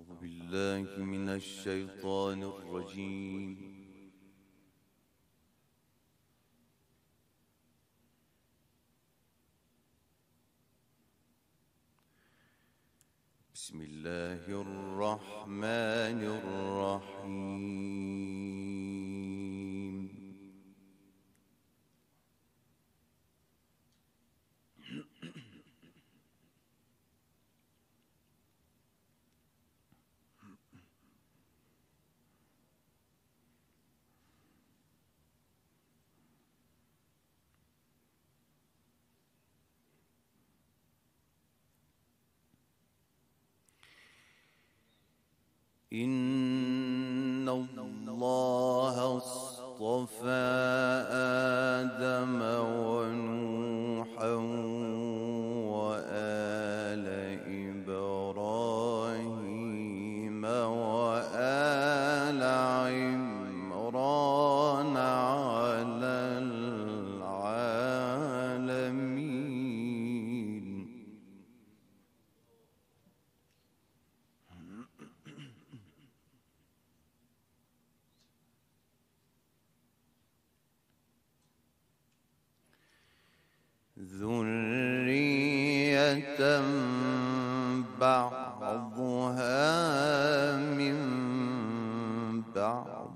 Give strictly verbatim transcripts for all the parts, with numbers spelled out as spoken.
أعوذ بالله من الشيطان الرجيم. بسم الله الرحمن الرحيم. إن الله اصطفى آدم ونوحا وآل إبراهيم وآل عمران على العالمين. ذرية بعضها من بعض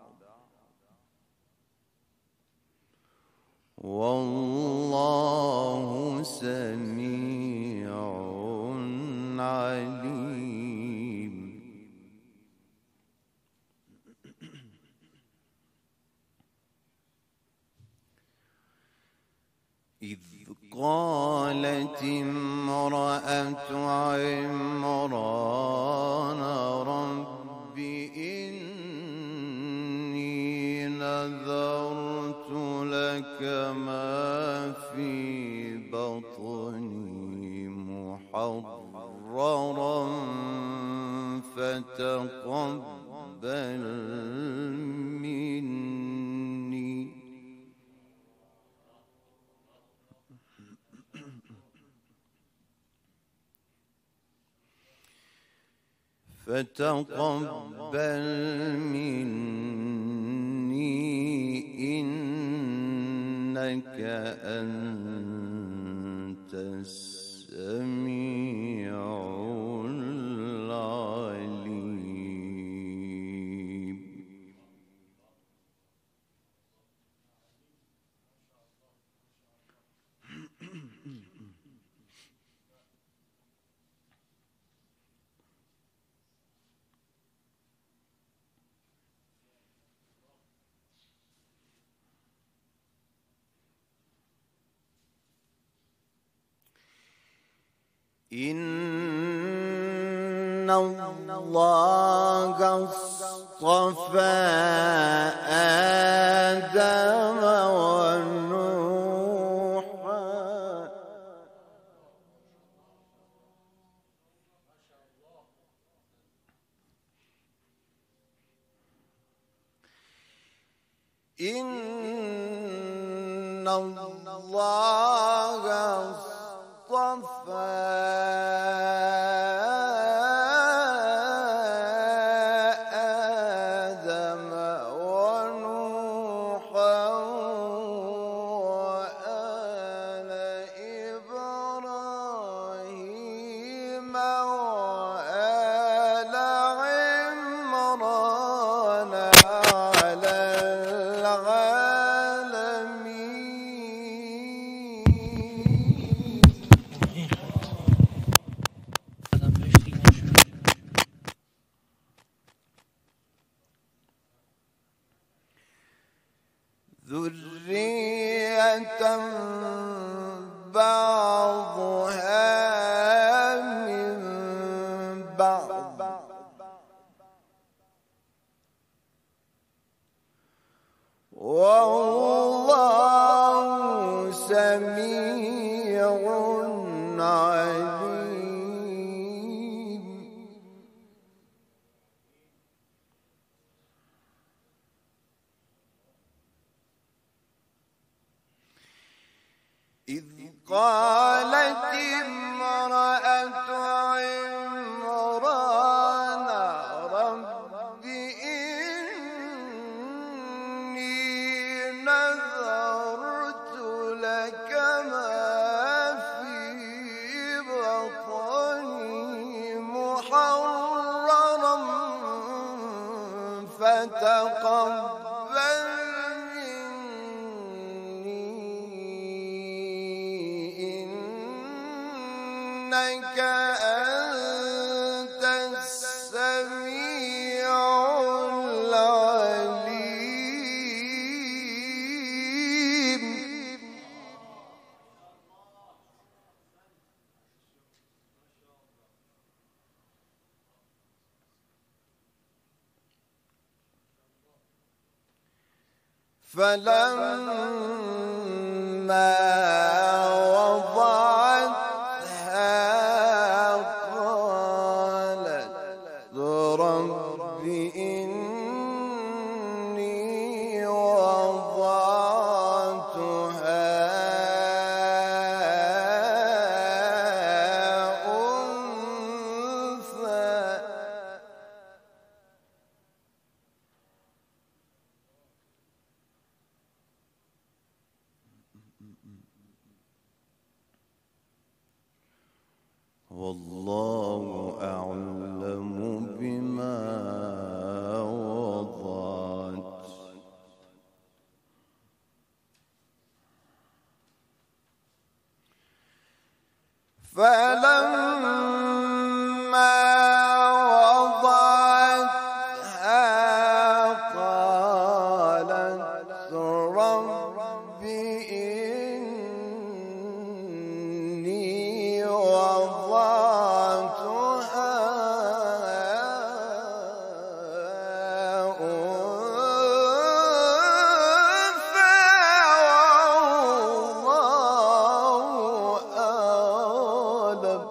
والله سميع عليم. إذ قالت امرأة عمران رب إني نذرت لك ما في بطني محررا فتقبل مني فتقبل مني إنك أنت السميع العليم. إن الله اصطفى آدم ونوحا إن الله اصطفى آدم ونوحا وآل إبراهيم وآل عمران على ذرية بعضها من بعض والله سميع عليم. إذ قالت امرأة عمران فتقبل مني إنك أنت السميع العليم. فلما وضعتها قالت رب إني وضعتها أنثى والله أعلم بما وضعت. فلما وضعتها قالت رب إني وضعتها أنثى والله أعلم.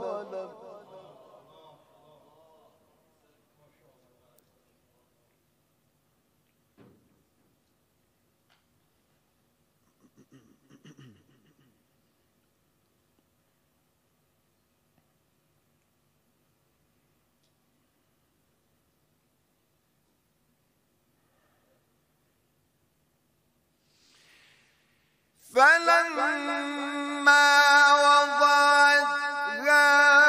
فلما وضعتها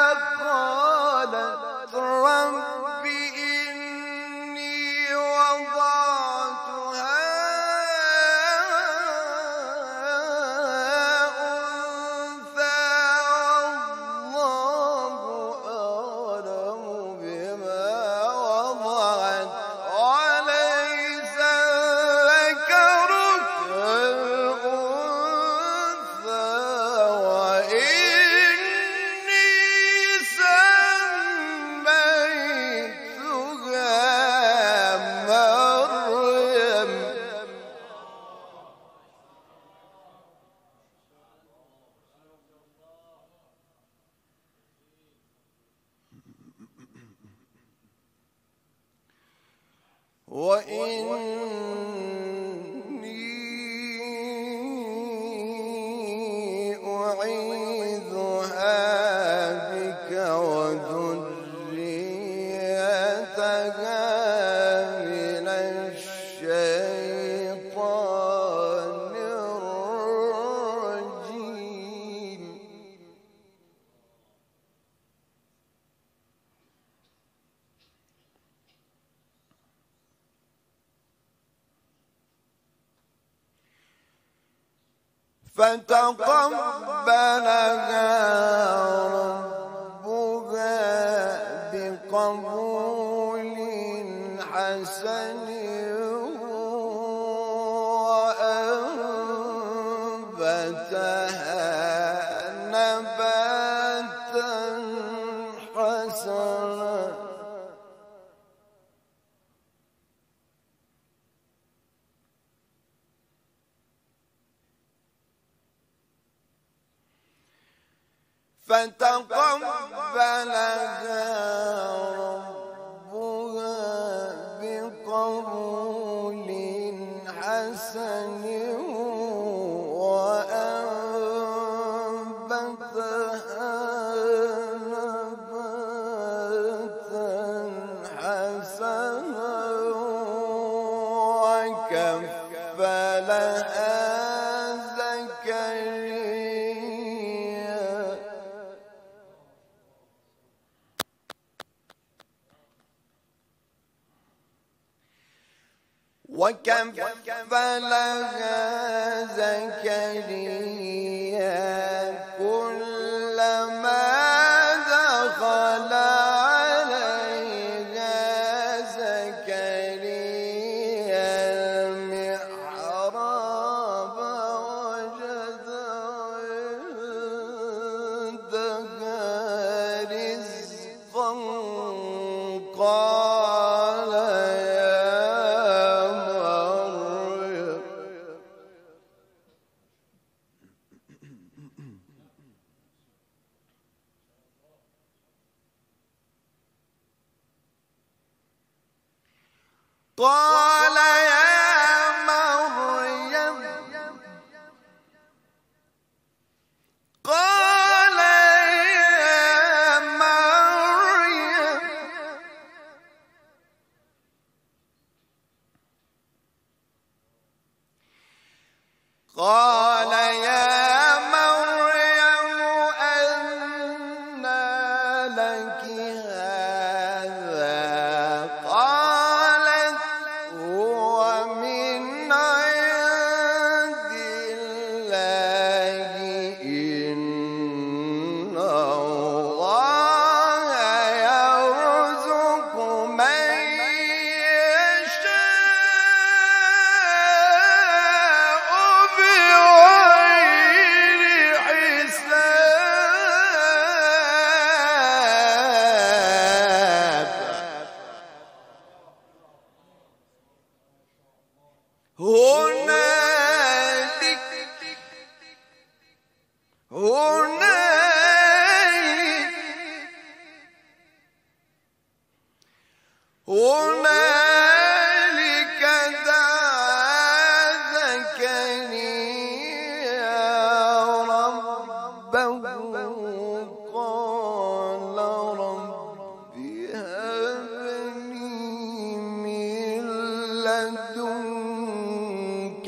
قالت رب إني وضعتها أنثى والله أعلم بما وضعت وليس الذكر كالأنثى وإني سميتها مريم. وإني أعيذها بك وذريتها من الشيطان الرجيم. فتقبلها ربها بقبول حسن وأنبتها نباتا حسنا. فتقبلها ربها بقبول حسن وأنبتها نباتا حسنا وكفلها زكريا وكفلها زكريا كلما دخل عليها زكريا المحراب وجد عندها رزقا قال قال يا مريم قال يا مريم قال يا مريم أنى لك هذا قالت هو من عند الله إن الله يرزق من يشاء بغير حساب. هنالك هنالك هنالك دعا زكريا ربه قال رب هب لي من لدنك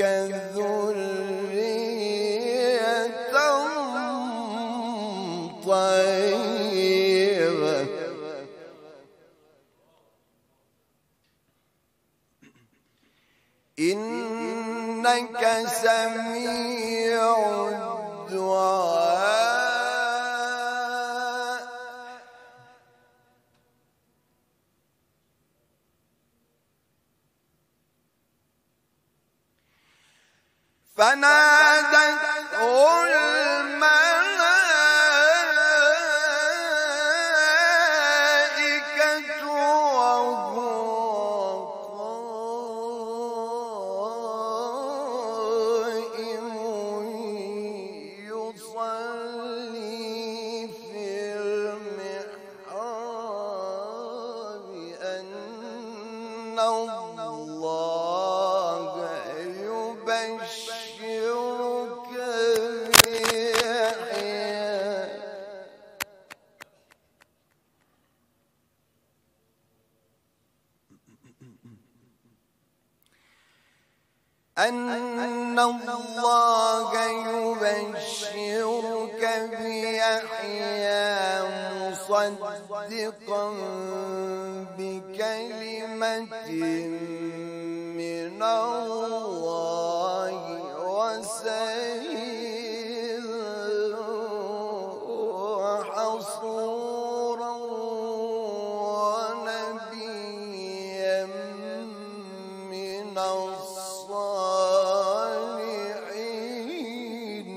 ذرية طيبة إنك سميع الدعاء. فنادته الملائكة وهو قائم يصلي في المحراب أن الله يبشرك بيحيى أن الله يبشرك بيحيى مصدقا بكلمة من الله وسيدا وحصورا ونبيا من الصالحين.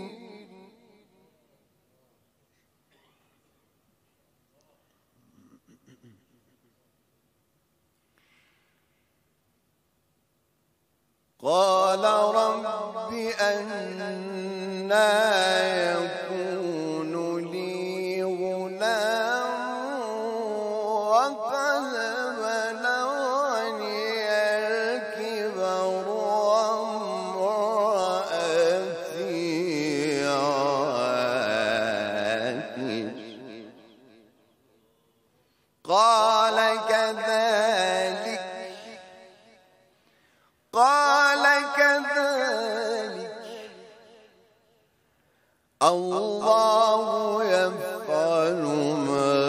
قال رب أنى يكون لي غلام وقد بلغني الكبر وامرأتي عاقر. قال كذلك قال كذلك الله يفعل ما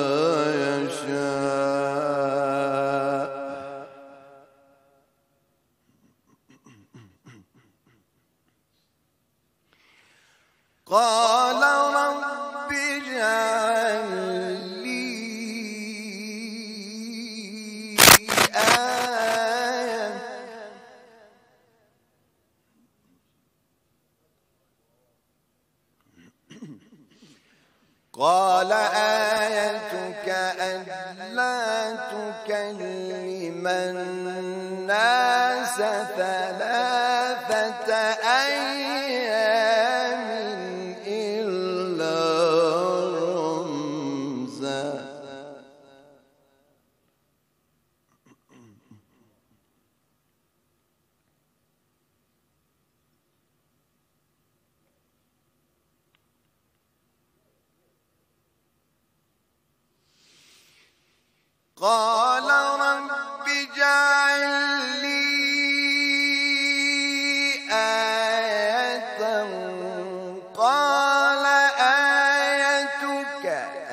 يشاء. قال رب اجعل لي آية قال آيتك ألا تكلم الناس ثلاثة أيام إلا رمزا قال رب اجعل لي آية قال آيتك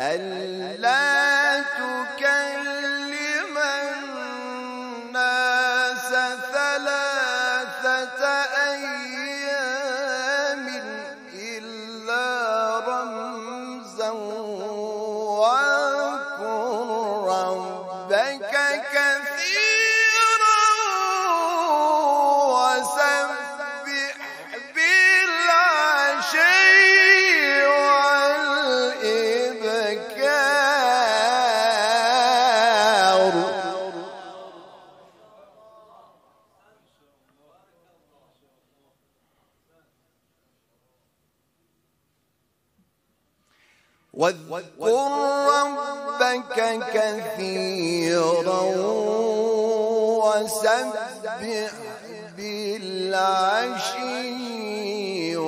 ألا تكلم الناس ثلاثة أيام إلا رمزا ربك كثيرا وسبح بالعشي والإبكار واذكر ربك كثيرا وسبح بالعشي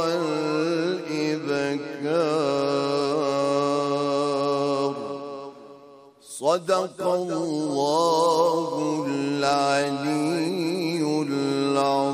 والإبكار صدق الله العلي العظيم.